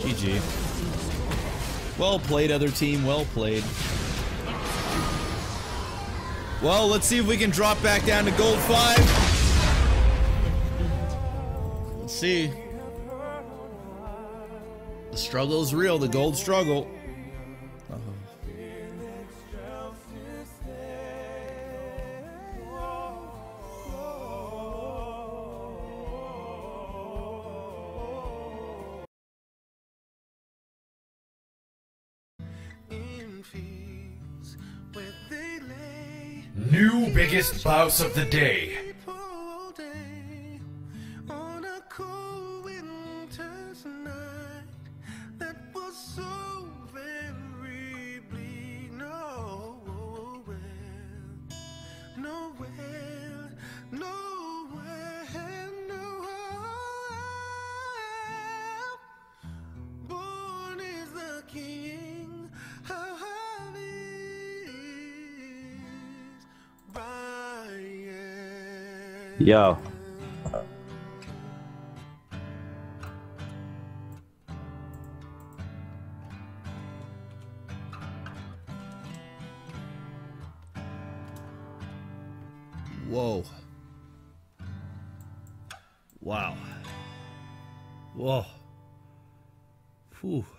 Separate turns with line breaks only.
GG. Well played, other team. Well played. Well, let's see if we can drop back down to gold 5. Let's see. The struggle is real, the gold struggle.
New biggest boss of the day.
Yo.
Whoa. Wow. Whoa. Whew.